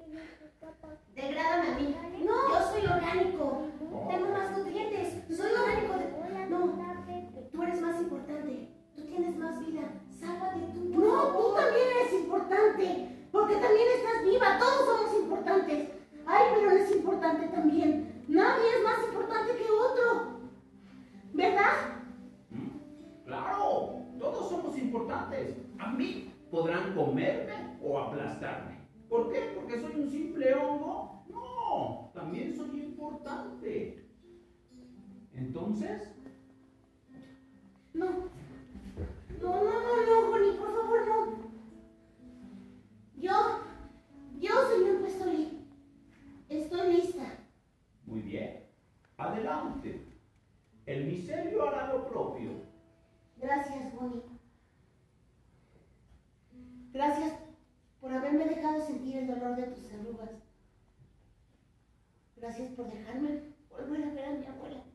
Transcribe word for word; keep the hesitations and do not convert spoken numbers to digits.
Degrádame a mí. No, yo soy orgánico. Tengo más nutrientes. Soy orgánico. De... No, tú eres más importante. Tú tienes más vida. Sálvate tú. Por no, favor. Tú también eres importante. Porque también estás viva. Todos somos importantes. Ay, pero él es importante también. Nadie es más importante que otro. ¿Verdad? Claro, todos somos importantes. A mí podrán comerme o aplastarme. ¿Por qué? ¿Porque soy un simple hongo? No, también soy importante. Entonces, No. No, no, no, no, Bonnie, por favor, no. Yo, yo, señor Pestoli, estoy lista. muy bien, adelante. El micelio hará lo propio. Gracias, Bonnie. Gracias por haberme dejado sentir el dolor de tus arrugas. Gracias por dejarme volver a ver a mi abuela.